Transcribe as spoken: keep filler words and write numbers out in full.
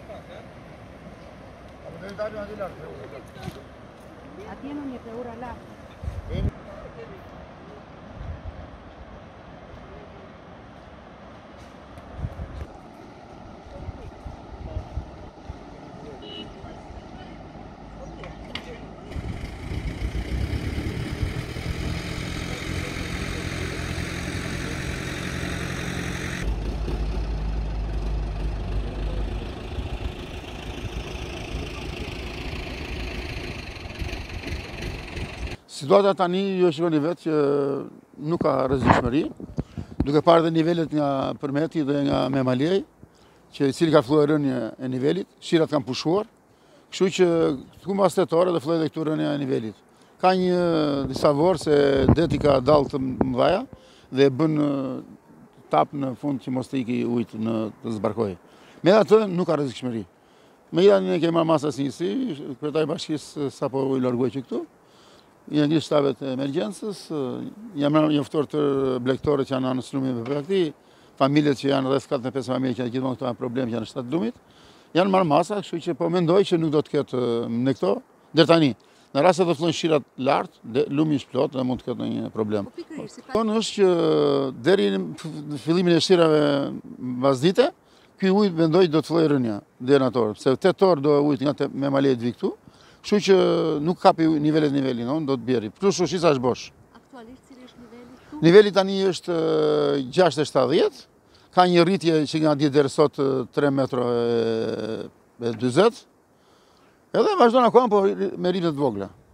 Atje në një ura lartë. Situata tani ju shikoni vetë që nuk ka rrezikshmëri, duke parë dhe nivelet nga Përmeti dhe nga Memalej, që i cili ka filluar rënje e nivelit, shirat kanë pushuar, kështu që këtu mbas tetore do fillojë edhe këtu rënja e nivelit. Ka një disa vorë se deti ka dallë të mëdha dhe bën tap në fund që mos të iki ujtë në të zbarkojë. Megjithatë nuk ka rrezikshmëri. Megjithatë ne kemi marrë masa sinjësi, kryetari i bashkisë sapo u largoi që këtu. Janë një shtabet e emergjencës, jam njoftuar të blegtorët që janë anës lumit me prakti, familjet që janë rreth katëdhjetë e pesë familje që janë gjithmonë këto janë problem që janë shtatë lumit, janë marrë masa, kështu që po mendoj që nuk do të ketë në këto, deri tani. Në rast se do fillojnë shirat lart, lumi është plot dhe mund të ketë ndonjë problem. Po është që deri në fillimin e shirave mbasdite, ky ujë mendoj do të fillojë rënja deri në ator, sepse tetor do ujit nga Memalej të vi këtu. Kështu që nuk kapi nivelet niveli, no? Do të bjerri. Plus Shushisa është bosh. Aktualisht cili është niveli këtu? Niveli tani është gjashtë e shtatëdhjetë, ka një rritje që nga dje deri sot tre metra e dyzet, edhe vazhdon akoma po me rritje të vogla.